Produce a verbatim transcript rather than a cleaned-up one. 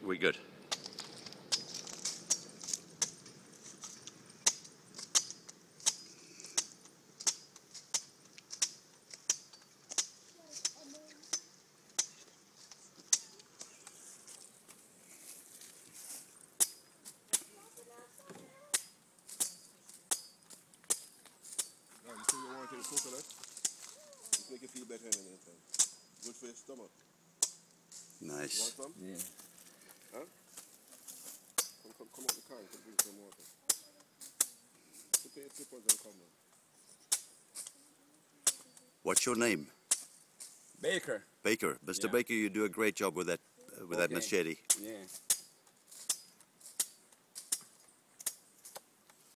We're good. Now, you say you want to take coconut? Just make you feel better in the meantime. Good for your stomach. Nice. You want some? Yeah. Huh? Come, come, come out the car and come drink some water. Put your slippers and come on. What's your name? Baker. Baker. Mister Yeah. Baker, you do a great job with that uh, with that Okay. machete. Yeah.